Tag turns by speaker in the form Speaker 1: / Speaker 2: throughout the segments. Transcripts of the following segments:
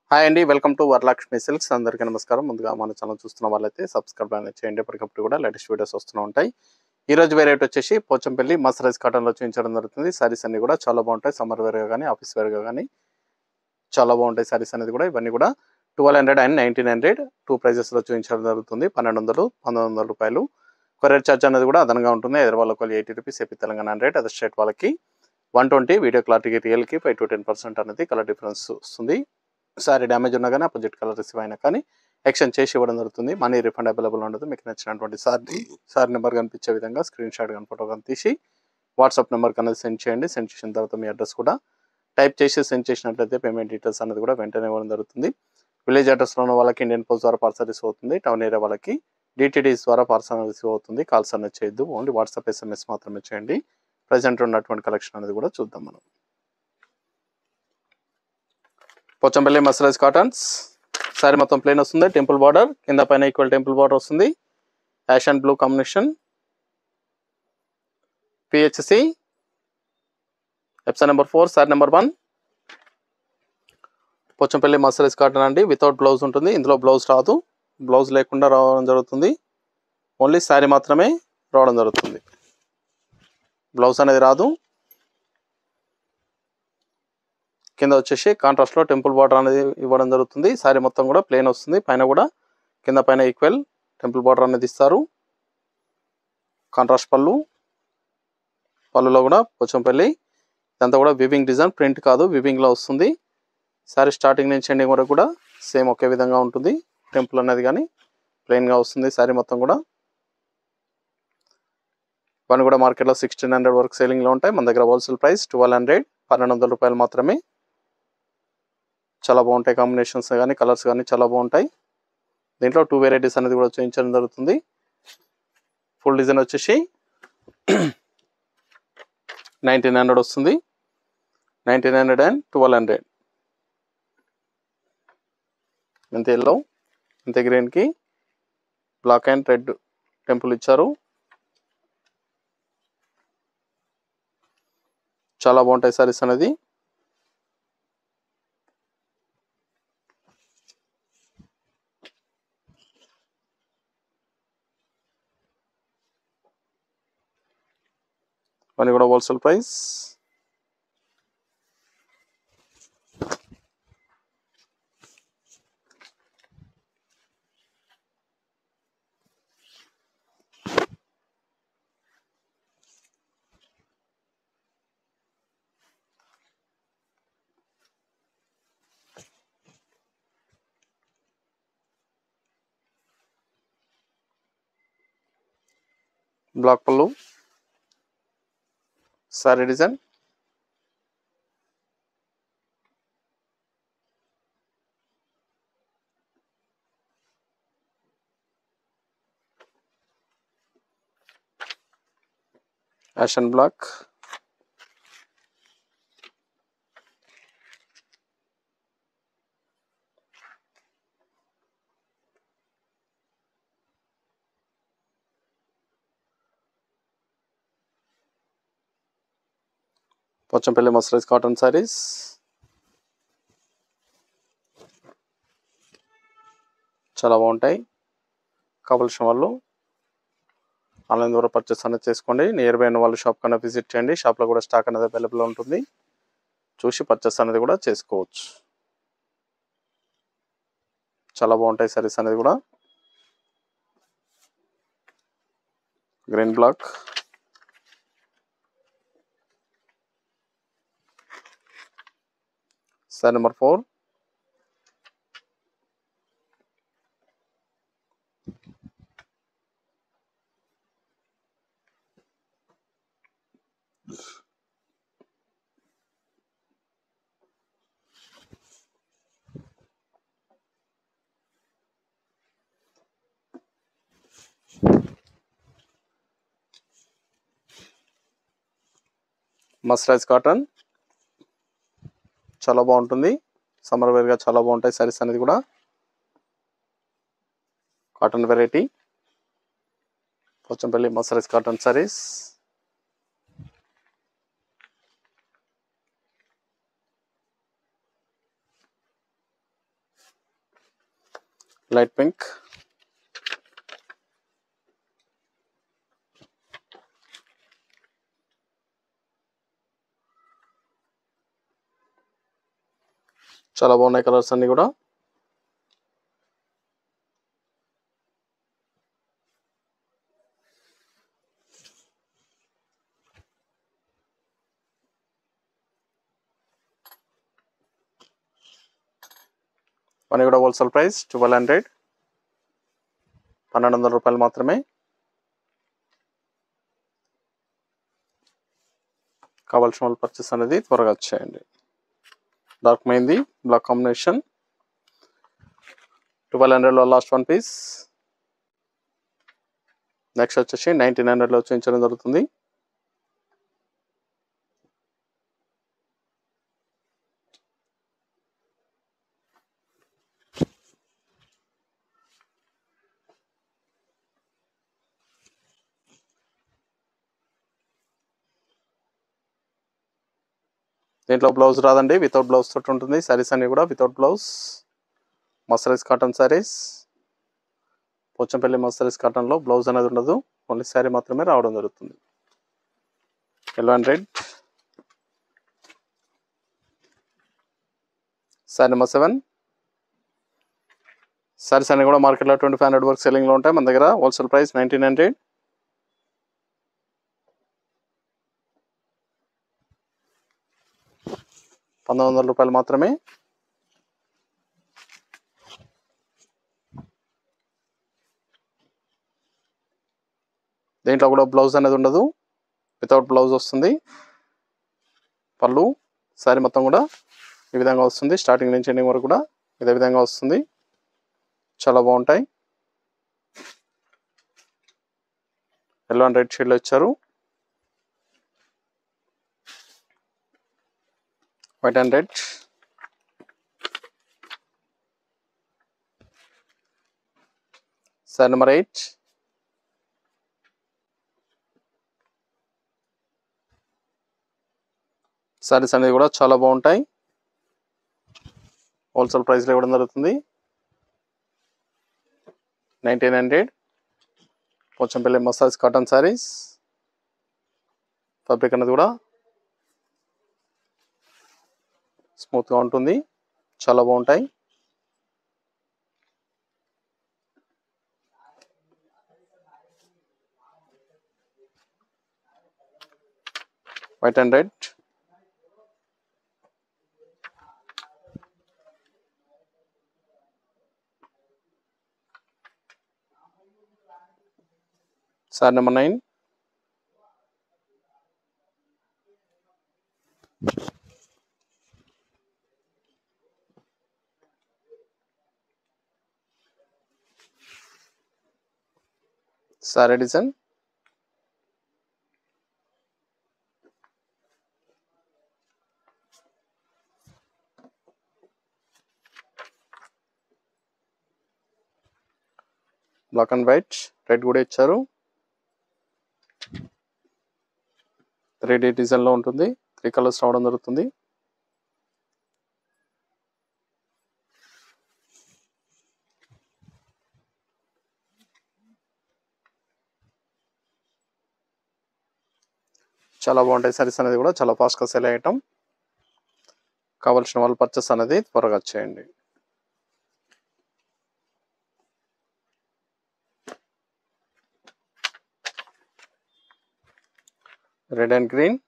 Speaker 1: Hi అండి, welcome to Varalakshmi silks. అందరికీ నమస్కారం. ముందుగా మన ఛానల్ చూస్తున్న వాళ్ళైతే సబ్స్క్రైబ్ అనేది చేయండి. ఎప్పటికప్పుడు కూడా లేటెస్ట్ వీడియోస్ వస్తూ ఉంటాయి. ఈ రోజు వెరైటీ వచ్చేసి పోచంపల్లి మసరైజ్ కాటన్లో చూపించడం జరుగుతుంది. సారీస్ అన్ని కూడా చాలా బాగుంటాయి. సమ్మర్ వేర్గా కానీ ఆఫీస్ వేర్గా కానీ చాలా బాగుంటాయి సారీస్ అనేది కూడా. ఇవన్నీ కూడా 1200 అండ్ 1900 టూ ప్రైజెస్లో చూపించడం జరుగుతుంది. 1200, 1900 రూపాయలు. కొరియర్ ఛార్జ్ అనేది కూడా అదనంగా ఉంటుంది. ఎదురు వాళ్ళకి 80 rupees, AP Telangana 100, other state వాళ్ళకి 120. వీడియో క్లారిటీకి రియల్కి 5 to 10% అనేది కలర్ డిఫరెన్స్ వస్తుంది. సారీ డ్యామేజ్ ఉన్నా కానీ అపోజిట్ కలర్ రిసీవ్ అయినా కానీ ఎక్స్చేంజ్ చేసి ఇవ్వడం జరుగుతుంది. మనీ రిఫండ్ అవైలబుల్ ఉండదు. మీకు నచ్చినటువంటి సారీ నెంబర్ కనిపించే విధంగా స్క్రీన్ షాట్ కానీ ఫోటో కానీ తీసి వాట్సాప్ నెంబర్కి అనేది సెండ్ చేయండి. సెండ్ చేసిన తర్వాత మీ అడ్రస్ కూడా టైప్ చేసి సెండ్ చేసినట్లయితే పేమెంట్ డీటెయిల్స్ అనేది కూడా వెంటనే ఇవ్వడం జరుగుతుంది. విలేజ్ అడ్రస్లో ఉన్న వాళ్ళకి ఇండియన్ పోస్ట్ ద్వారా పార్సల్ రిసీవ్ అవుతుంది. టౌన్ ఏరియా వాళ్ళకి డిటిడిఎస్ ద్వారా పార్సల్ రిసీవ్ అవుతుంది. కాల్స్ అనేది చేయొద్దు, ఓన్లీ వాట్సాప్ SMS మాత్రమే చేయండి. ప్రజెంట్ ఉన్నటువంటి కలెక్షన్ అనేది కూడా చూద్దాం మనం. పోచంపల్లి మసరైజ్ కాటన్స్ సారీ మొత్తం ప్లెయిన్ వస్తుంది. టెంపుల్ బార్డర్ కింద పైన ఈక్వల్ టెంపుల్ బార్డర్ వస్తుంది. Ash and blue combination. పిహెచ్సి ఎప్సన్ number 4, sorry number 1. Pochampally మసరైజ్ cotton అండి. వితౌట్ బ్లౌజ్ ఉంటుంది. ఇందులో బ్లౌజ్ రాదు. బ్లౌజ్ లేకుండా రావడం జరుగుతుంది. ఓన్లీ శారీ మాత్రమే రావడం జరుగుతుంది. బ్లౌజ్ అనేది రాదు. కింద వచ్చేసి కాంట్రాస్ట్లో టెంపుల్ బార్డర్ అనేది ఇవ్వడం జరుగుతుంది. శారీ మొత్తం కూడా ప్లెయిన్ వస్తుంది. పైన కూడా కింద పైన ఈక్వల్ టెంపుల్ బార్డర్ అనేది ఇస్తారు. కాంట్రాస్ట్ పళ్ళులో కూడా పోచంపల్లి. ఇదంతా కూడా వివింగ్ డిజైన్, ప్రింట్ కాదు, వివింగ్లో వస్తుంది. శారీ స్టార్టింగ్ నుంచి ఎండింగ్ వరకు కూడా సేమ్ ఒకే విధంగా ఉంటుంది. టెంపుల్ అనేది కానీ ప్లెయిన్గా వస్తుంది. శారీ మొత్తం కూడా ఇవన్నీ కూడా మార్కెట్లో 1600 వరకు సేలింగ్లో ఉంటాయి. మన దగ్గర హోల్సేల్ ప్రైస్ 1200, 1200 రూపాయలు మాత్రమే. చాలా బాగుంటాయి కాంబినేషన్స్ కానీ కలర్స్ కానీ చాలా బాగుంటాయి. దీంట్లో 2 వెరైటీస్ అనేది కూడా చూపించడం జరుగుతుంది. ఫుల్ డిజైన్ వచ్చేసి 1900 వస్తుంది. 1900 అండ్ 1200. ఇంత ఎల్లో, ఇంత గ్రీన్కి బ్లాక్ అండ్ రెడ్ టెంపుల్ ఇచ్చారు. చాలా బాగుంటాయి సారీస్ అనేది. ఇవన్నీ కూడా హోల్సేల్ ప్రైస్. బ్లాక్ పళ్ళు, sari design, ash and black, Pochampally మసరైజ్ cotton saris. చాలా బాగుంటాయి. కావాల్సిన వాళ్ళు ఆన్లైన్ ద్వారా పర్చేస్ అనేది చేసుకోండి. నియర్ బై ఉన్న వాళ్ళు షాప్ కన్నా విజిట్ చేయండి. షాప్లో కూడా స్టాక్ అనేది అవైలబుల్ ఉంటుంది. చూసి పర్చేస్ అనేది కూడా చేసుకోవచ్చు. చాలా బాగుంటాయి సారీస్ అనేది కూడా. Green black, sari number 4. Mercerise cotton చాలా బాగుంటుంది. సమ్మర్ వేర్గా చాలా బాగుంటాయి సారీస్ అనేది కూడా. Cotton variety Pochampally మసరైజ్ cotton saris. Light pink, చాలా బాగున్నాయి కలర్స్ అన్ని కూడా. ఇవన్నీ కూడా హోల్సేల్ ప్రైస్ 1200, 1200 రూపాయలు మాత్రమే. కావాల్సిన వాళ్ళు పర్చేస్ అనేది త్వరగా చేయండి. డార్క్ మెహందీ బ్లాక్ కాంబినేషన్ 1200లో లాస్ట్ వన్ పీస్. నెక్స్ట్ వచ్చేసి 1900లో చూపించడం జరుగుతుంది. దీంట్లో బ్లౌజ్ రాదండి, వితౌట్ బ్లౌజ్ తోటి ఉంటుంది. శారీస్ అన్ని కూడా without blouse. Mercerise cotton saris, Pochampally mercerise కాటన్లో బ్లౌజ్ అనేది ఉండదు, ఓన్లీ శారీ మాత్రమే రావడం జరుగుతుంది. Yellow and red. Sari number 7. Saris అన్ని కూడా మార్కెట్లో 2500 వరకు సెల్లింగ్లో ఉంటాయి. మన దగ్గర హోల్సేల్ ప్రైస్ 1900, 1900 రూపాయలు మాత్రమే. దీంట్లో కూడా బ్లౌజ్ అనేది ఉండదు, వితౌట్ బ్లౌజ్ వస్తుంది. పళ్ళు శారీ మొత్తం కూడా ఈ విధంగా వస్తుంది. స్టార్టింగ్ నుంచి ఎండింగ్ వరకు కూడా ఇదే విధంగా వస్తుంది. చాలా బాగుంటాయి. ఎల్లో అండ్ రెడ్ షేడ్లో ఇచ్చారు. White and red. Sari number 8. Saris అనేది కూడా చాలా బాగుంటాయి. హోల్సేల్ ప్రైస్లో ఇవ్వడం జరుగుతుంది. 1900. Pochampally mercerise cotton saris. Fabric అనేది కూడా స్మూత్గా ఉంటుంది, చాలా బాగుంటాయి. White and red. Sari number 9. Sari design black and white, red కూడా ఇచ్చారు. 3D డిజైన్లో ఉంటుంది. 3 కలర్స్ రావడం జరుగుతుంది. చాలా బాగుంటాయి. సారీస్ అనేది కూడా చాలా ఫాస్ట్గా సేల్ అయ్యటం. కావాల్సిన వాళ్ళు పర్చేస్ అనేది త్వరగా చేయండి. Red and green.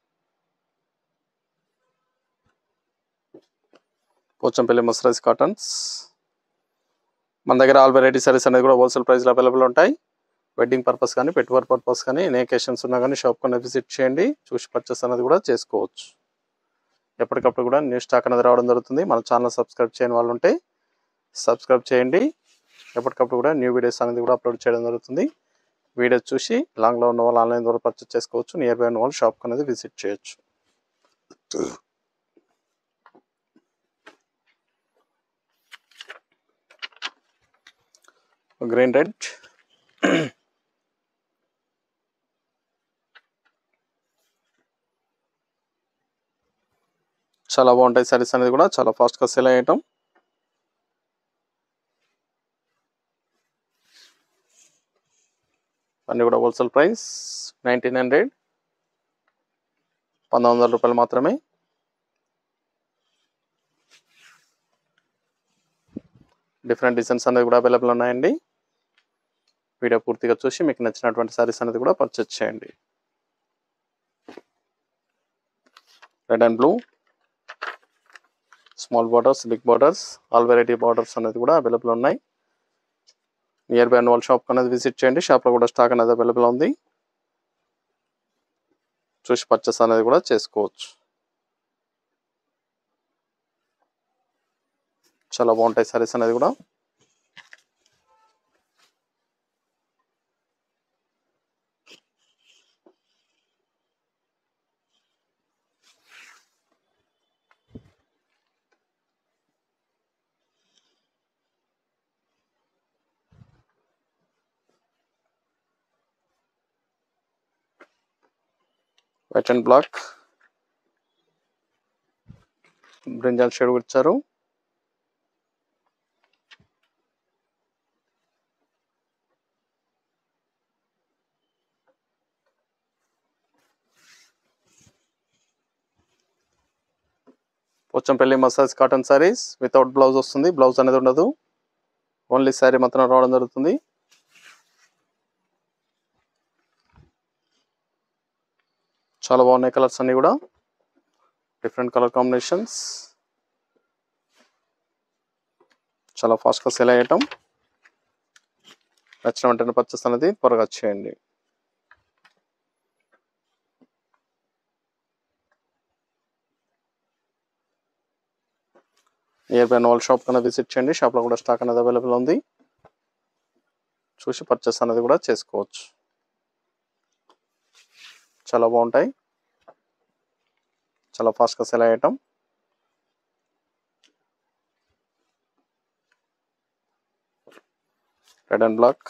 Speaker 1: Pochampally mercerised cottons. మన దగ్గర ఆల్ వెరైటీ సారీస్ అనేది కూడా హోల్సేల్ ప్రైస్లో అవైలబుల్ ఉంటాయి. వెడ్డింగ్ పర్పస్ కానీ పెట్టుబడి పర్పస్ కానీ ఎన్ని అకేషన్స్ ఉన్నా కానీ షాప్ కన్నా విజిట్ చేయండి, చూసి పర్చేస్ అనేది కూడా చేసుకోవచ్చు. ఎప్పటికప్పుడు కూడా న్యూ స్టాక్ అనేది రావడం జరుగుతుంది. మన ఛానల్ సబ్స్క్రైబ్ చేయని వాళ్ళు ఉంటే సబ్స్క్రైబ్ చేయండి. ఎప్పటికప్పుడు కూడా న్యూ వీడియోస్ అనేది కూడా అప్లోడ్ చేయడం జరుగుతుంది. వీడియోస్ చూసి లాంగ్లో ఉన్న వాళ్ళు ఆన్లైన్ ద్వారా పర్చేస్ చేసుకోవచ్చు. నియర్ బై ఉన్న వాళ్ళు షాప్ అనేది విజిట్ చేయొచ్చు. Green red. చాలా బాగుంటాయి సారీస్ అనేది కూడా చాలా ఫాస్ట్గా సేల్ అయ్యటం. అన్నీ కూడా హోల్సేల్ ప్రైస్ 1900, 1900 రూపాయలు మాత్రమే. డిఫరెంట్ డిజైన్స్ అనేది కూడా అవైలబుల్ ఉన్నాయండి. వీడియో పూర్తిగా చూసి మీకు నచ్చినటువంటి సారీస్ అనేది కూడా పర్చేస్ చేయండి. Red and blue, small borders, big borders, all variety borders అనేది కూడా అవైలబుల్ ఉన్నాయి. నియర్ బై వాళ్ళ షాప్ అనేది విజిట్ చేయండి. షాప్లో కూడా స్టాక్ అనేది అవైలబుల్ ఉంది. చూసి పర్చేస్ అనేది కూడా చేసుకోవచ్చు. చాలా బాగుంటాయి సారీస్ అనేది కూడా. White and black, brinjal shade ఇచ్చారు. పోచంపల్లి మసాజ్ కాటన్ సారీస్ వితౌట్ బ్లౌజ్ వస్తుంది. బ్లౌజ్ అనేది ఉండదు, ఓన్లీ శారీ మాత్రం రావడం జరుగుతుంది. చాలా బాగున్నాయి కలర్స్ అన్ని కూడా, డిఫరెంట్ కలర్ కాంబినేషన్స్. చాలా ఫాస్ట్గా సేల్ అయ్యటం. నచ్చిన వెంటనే పర్చేస్ అనేది త్వరగా చేయండి. నియర్ బై వాళ్ళ షాప్ కన్నా విజిట్ చేయండి. షాప్లో కూడా స్టాక్ అనేది అవైలబుల్ ఉంది. చూసి పర్చేస్ అనేది కూడా చేసుకోవచ్చు. చాలా బాగుంటాయి, చాలా ఫాస్ట్గా సేల్ అయ్యటం. Red and black,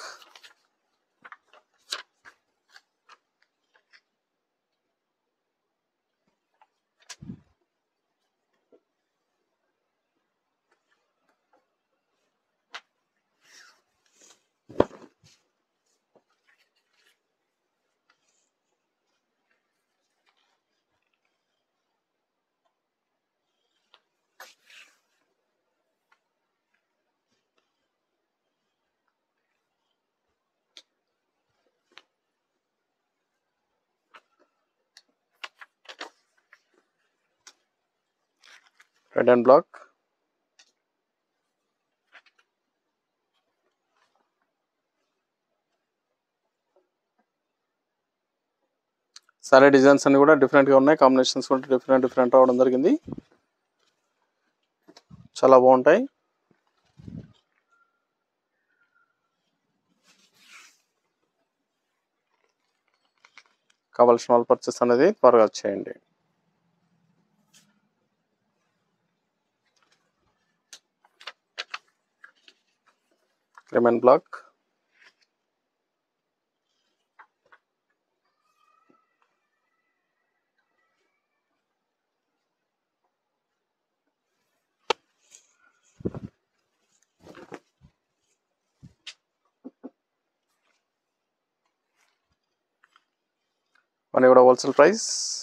Speaker 1: red and black, sari designs అన్ని కూడా డిఫరెంట్గా ఉన్నాయి. కాంబినేషన్స్ కూడా డిఫరెంట్ రావడం జరిగింది. చాలా బాగుంటాయి. కావాల్సిన వాళ్ళు పర్చేస్ అనేది త్వరగా చేయండి. లెమన్ బ్లాక్, అన్నీ కూడా హోల్సేల్ ప్రైస్.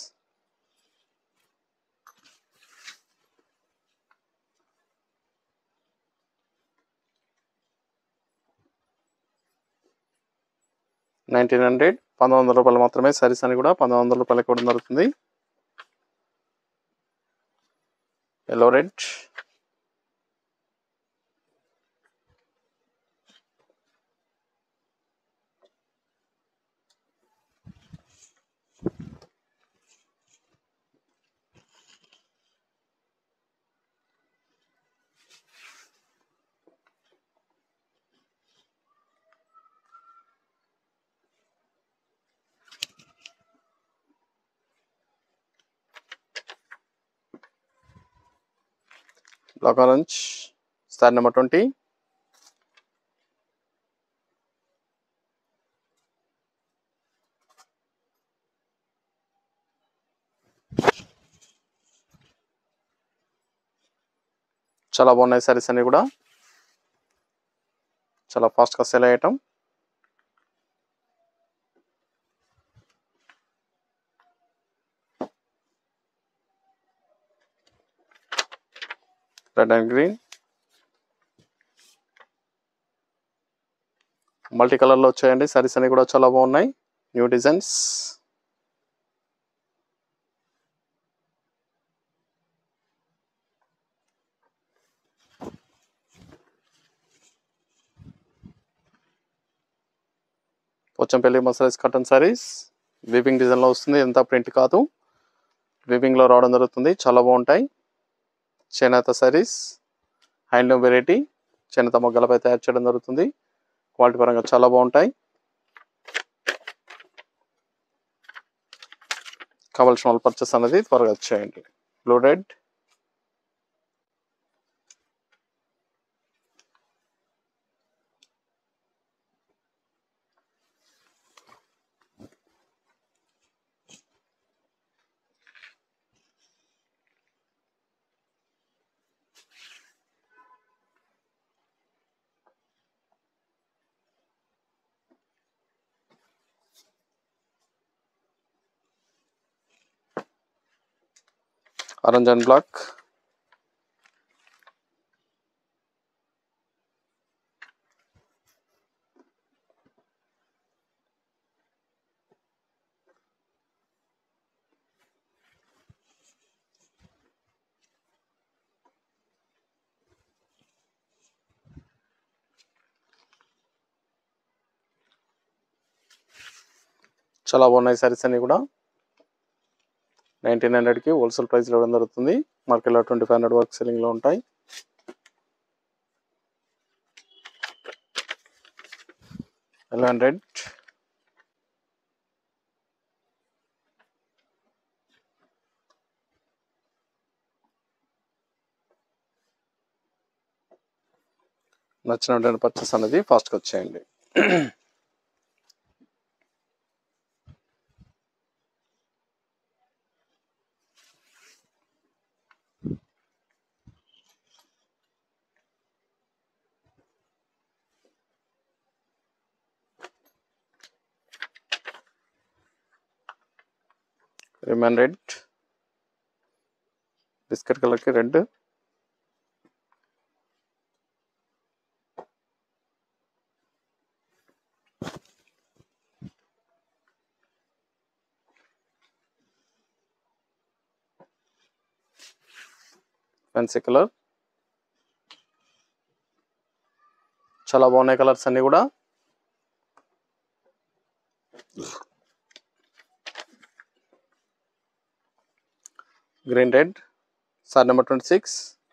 Speaker 1: $1900, 1900 రూపాయలు మాత్రమే. సారీస్ అని కూడా 1900 రూపాయలకి కూడా దొరుకుతుంది. Yellow red, black orange, sari number 20. చాలా బాగున్నాయి సారీస్ అన్ని కూడా, చాలా ఫాస్ట్గా సేల్ అయ్యటం. రెడ్ అండ్ గ్రీన్, మల్టీ కలర్లో వచ్చాయండి. సారీస్ అన్ని కూడా చాలా బాగున్నాయి, new designs. Pochampally మసరైజ్ cotton saris weaving డిజైన్లో వస్తుంది, ఎంత ప్రింట్ కాదు, వీవింగ్లో రావడం జరుగుతుంది, చాలా బాగుంటాయి. చేనేత సారీస్, హ్యాండ్లూమ్ వెరైటీ, చేనేత మొగ్గలపై తయారు చేయడం జరుగుతుంది, క్వాలిటీ పరంగా చాలా బాగుంటాయి. కావాల్సిన వాళ్ళు పర్చేస్ అనేది త్వరగా చేయండి. Blue red, orange and black, చాలా బాగున్నాయి సారీస్ అన్ని కూడా. 1900కి హోల్సేల్ ప్రైస్ ఇవ్వడం జరుగుతుంది, మార్కెట్లో 2500 వరకు సెల్లింగ్లో ఉంటాయి. ఎల్లో అండ్ రెడ్, నచ్చిన పర్చేస్ అనేది ఫాస్ట్గా వచ్చేయండి. రిమన్ రెడ్, బిస్కెట్ కలర్కి రెడ్, ఫ్యాన్సీ కలర్, చాలా బాగున్నాయి కలర్స్ అన్ని కూడా. గ్రీన్ రెడ్, సారీ నెంబర్ 26,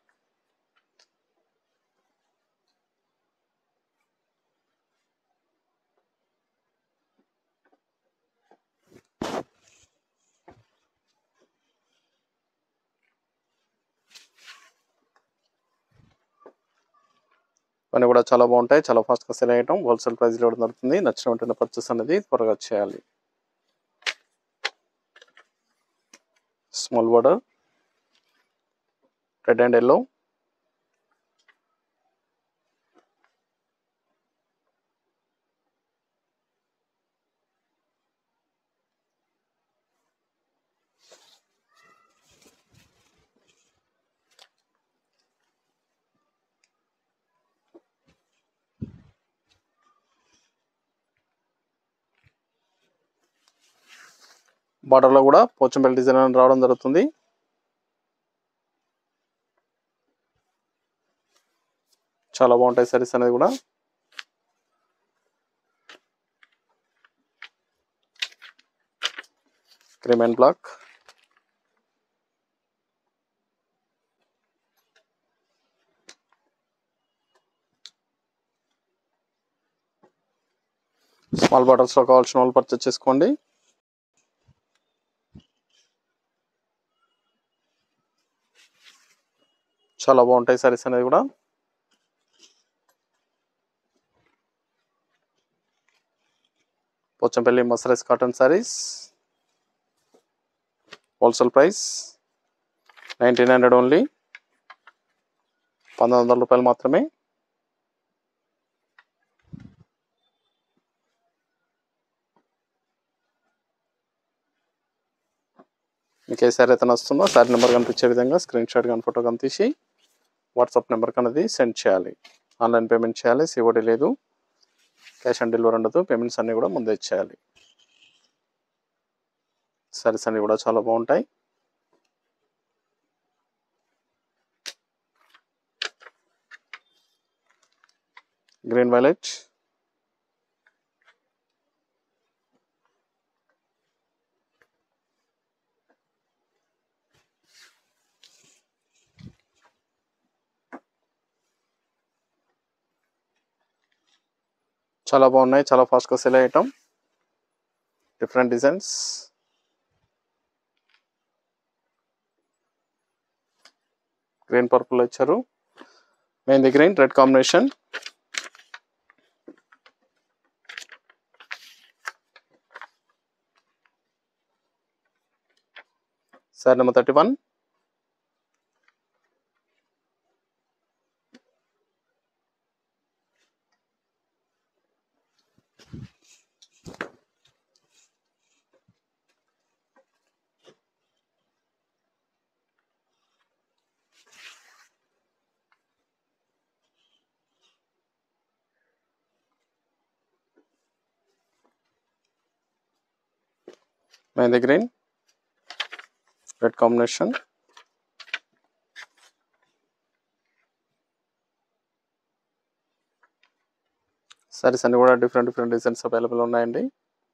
Speaker 1: ఇవన్నీ కూడా చాలా బాగుంటాయి, చాలా ఫాస్ట్గా సెల్ అయ్యటం, హోల్సేల్ ప్రైస్లో ఇవ్వడం జరుగుతుంది. నచ్చిన వెంటనే పర్చేస్ అనేది త్వరగా చేయాలి. Small border, red and yellow, బార్డర్లో కూడా పోచంపల్లి డిజైన్ రావడం జరుగుతుంది. చాలా బాగుంటాయి సారీస్ అనేది కూడా. క్రీమ్ అండ్ బ్లాక్, స్మాల్ బార్డర్స్లో కావాల్సిన వాళ్ళు పర్చేస్ చేసుకోండి. చాలా బాగుంటాయి సారీస్ అనేది కూడా. Pochampally మసరైజ్ cotton saris, wholesale price 1900 only, 1900 రూపాయలు మాత్రమే. మీకు ఏ సారీ అయితే నచ్చుతుందో సారీ నెంబర్ కనిపించే విధంగా స్క్రీన్ షాట్ కానీ ఫోటో కానీ తీసి వాట్సాప్ నెంబర్కి అనేది సెండ్ చేయాలి. ఆన్లైన్ పేమెంట్ చేయాలి, సిఓడి లేదు, క్యాష్ ఆన్ డెలివరీ ఉండదు. పేమెంట్స్ అన్నీ కూడా ముందే చేయాలి. సారీస్ అన్నీ కూడా చాలా బాగుంటాయి. గ్రీన్ వైలెట్, చాలా బాగున్నాయి, చాలా ఫాస్ట్గా సెల్ అయ్యటం. Different designs. గ్రీన్ పర్పుల్ ఇచ్చారు, mehndi green red combination. Sari number 31. Mehndi green red combination. Saris అన్ని కూడా డిఫరెంట్ డిజైన్స్ అవైలబుల్ ఉన్నాయండి.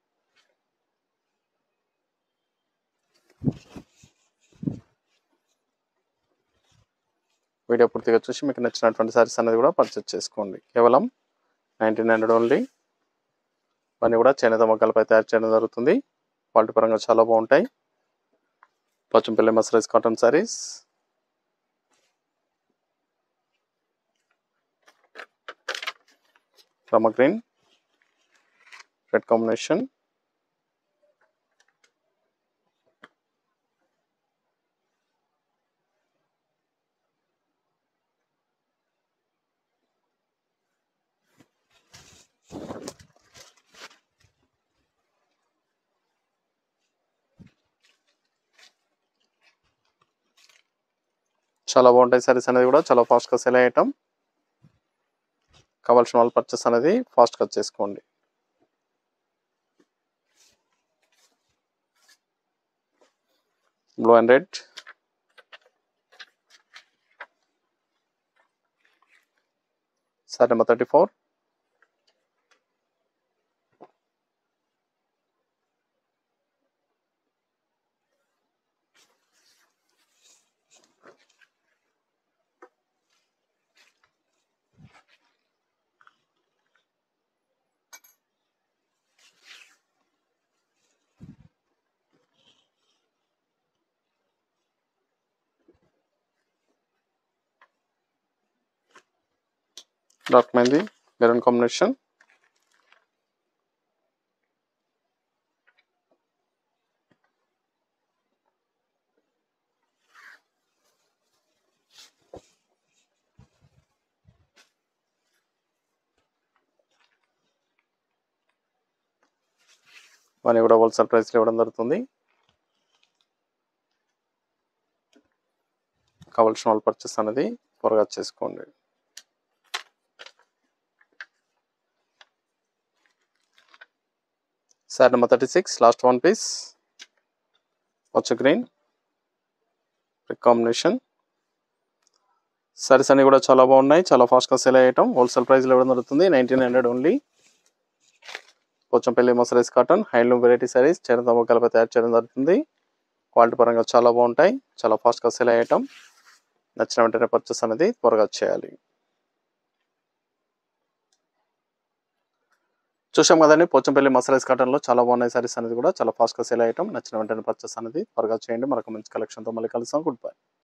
Speaker 1: వీడియో పూర్తిగా చూసి మీకు నచ్చినటువంటి సారీస్ అనేది కూడా పర్చేస్ చేసుకోండి. కేవలం 1900 ఓన్లీ. ఇవన్నీ కూడా చేనేత మొక్కలపై తయారు చేయడం జరుగుతుంది. క్వాలిటీ పరంగా చాలా బాగుంటాయి. పోచంపల్లి మసరైజ్ కాటన్ సారీస్. రమ గ్రీన్ రెడ్ కాంబినేషన్. చాలా బాగుంటాయి సారీస్ అనేది కూడా చాలా ఫాస్ట్గా సెల్ అయ్యటం. కావాల్సిన వాళ్ళు పర్చేస్ అనేది ఫాస్ట్గా చేసుకోండి. Blue and red. Sari number 34. Dark mehndi maroon combination. ఇవన్నీ కూడా హోల్సేల్ ప్రైస్లో ఇవ్వడం జరుగుతుంది. కావాల్సిన వాళ్ళు పర్చేస్ అనేది త్వరగా చేసుకోండి. Sari number 36. Last one piece. వచ్చ గ్రీన్ రెడ్ కాంబినేషన్. సారీస్ అన్ని కూడా చాలా బాగున్నాయి, చాలా ఫాస్ట్గా సెల్ అయ్యటం. హోల్సేల్ ప్రైస్లో ఇవ్వడం జరుగుతుంది. 1900 only. Pochampally మసరైజ్ cotton handloom variety saris చేనేత మొక్కలపై తయారు చేయడం జరుగుతుంది. క్వాలిటీ పరంగా చాలా బాగుంటాయి, చాలా ఫాస్ట్గా సెల్ అయ్యటం. నచ్చిన వెంటనే పర్చేస్ అనేది త్వరగా చేయాలి. చూసాం కదండి, పోచంపల్లి మసరైజ్ కాటన్లో చాలా బాగున్నాయి సారీస్ అనేది కూడా చాలా ఫాస్ట్గా సెల్ అయ్యటం. నచ్చిన వెంటనే పర్చేస్ అనేది త్వరగా చేయండి. మరొక మంచి కలెక్షన్తో మళ్ళీ కలుస్తాం. Good bye.